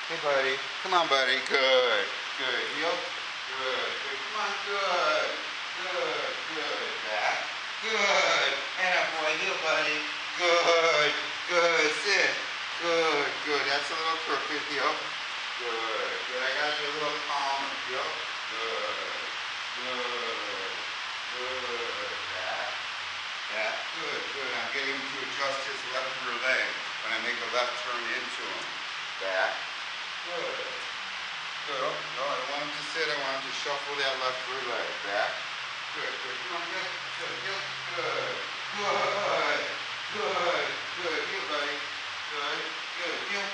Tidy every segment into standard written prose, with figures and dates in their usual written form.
Hey, buddy. Come on, buddy. Good. Good. Heel. Good. Good. Come on. Good. Good. Good. Back. Good. And up, boy. Heel, buddy. Good. Good. Sit. Good. Good. That's a little crooked. Heel. Good. Good. I got you a little calmer. Heel. Good. Good. Good. Back. Back. Good. Good. I'm getting him to adjust his left rear leg when I make a left turn into him. Back. Good. Good. Oh, no, I don't want him to sit. I want him to shuffle that left rear leg. Back. Good. Good. Come on. Good. Good. Good. Good. Good. Good. Good. Heel, buddy. Good. Good. Heel.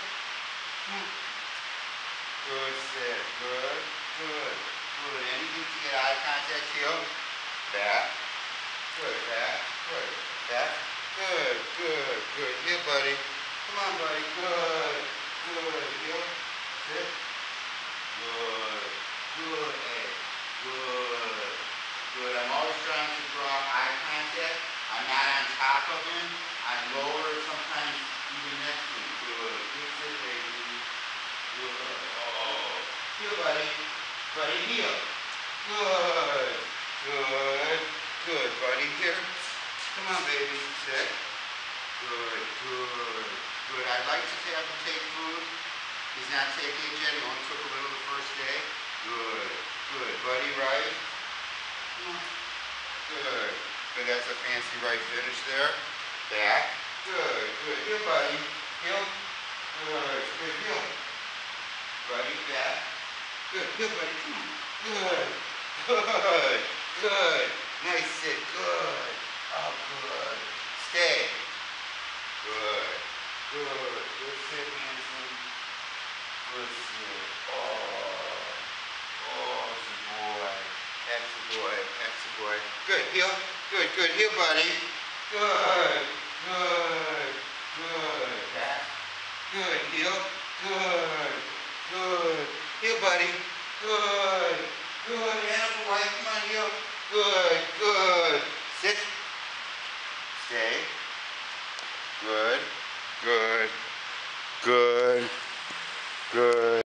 Good. Sit. Good. Good. Good. Anything to get eye contact. Heel. Back. Good. Back. Good. Back. Good. Good. Good. Heel, buddy. Come on, buddy. Good. Good. Heel. Sit. Good. Good. Hey. Good. Good. I'm always trying to draw eye contact. I'm not on top of him. I'm lower, sometimes even next to him. Good. Good sit, baby. Good. Oh. Heel, buddy. Buddy, heel. Good. Good. Good. Buddy, here. Come on, baby. Sit. Good. Good. Good. I'd like to have him take food. He's not taking it yet. He only took a little the first day. Good. Good. Buddy, right? Good. Good. That's a fancy right finish there. Back. Good. Good. Heel, buddy. Heel. Good. Good. Heel. Buddy, back. Good. Heel, buddy. Come on. Good. Good. Good. Nice sit. Good. Oh, good. Stay. Good. Good. Good sit, handsome. Good sit. Oh. Oh, it's a boy. That's a boy. That's a boy. Good. Heel. Good. Good. Heel, buddy. Good. Good. Good. Back. Good. Heel. Good.